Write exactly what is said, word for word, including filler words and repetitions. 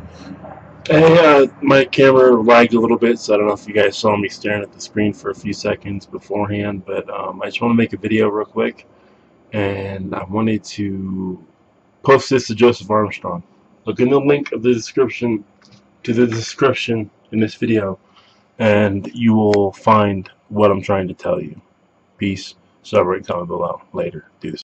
Hey, uh, my camera lagged a little bit, so I don't know if you guys saw me staring at the screen for a few seconds beforehand, but um, I just want to make a video real quick, and I wanted to post this to Joseph Armstrong. Look in the link of the description to the description in this video, and you will find what I'm trying to tell you. Peace. Subreddit comment below. Later. Deuce.